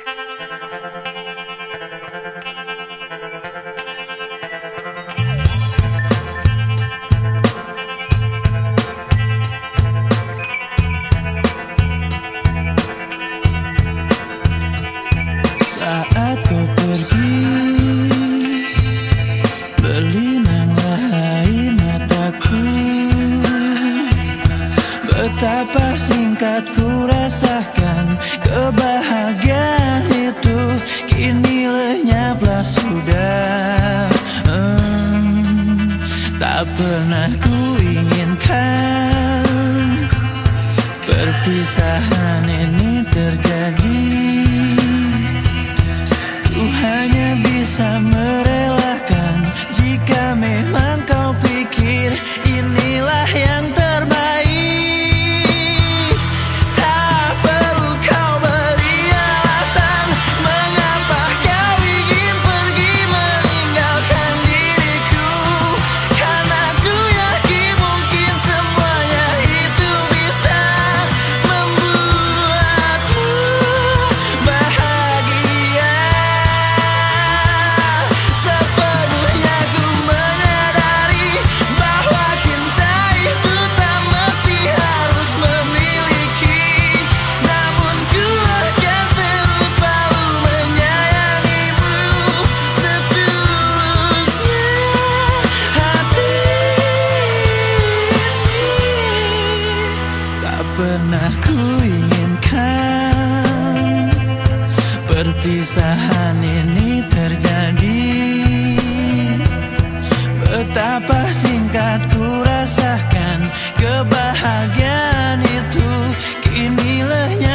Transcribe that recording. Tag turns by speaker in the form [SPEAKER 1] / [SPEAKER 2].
[SPEAKER 1] Saat kau pergi, berlinanglah air mataku. Betapa singkat ku rasakan kebahagiaan itu, kini lenyaplah sudah. Tak pernah ku inginkan perpisahan ini terjadi. Ku hanya bisa merelakan jika memang kau pikir inilah yang terbaik. Tak perlu kau beri alasan mengapa kau ingin pergi meninggalkan diriku, karena ku yakin mungkin semuanya itu bisa membuatmu bahagia. Sepenuhnya ku menyadari bahwa cinta itu tak mesti harus memiliki, namun ku akan terus selalu menyayangimu setulusnya hati ini. Tak pernah ku inginkan perpisahan ini terjadi. Betapa singkat ku rasakan kebahagiaan itu, kini lenyap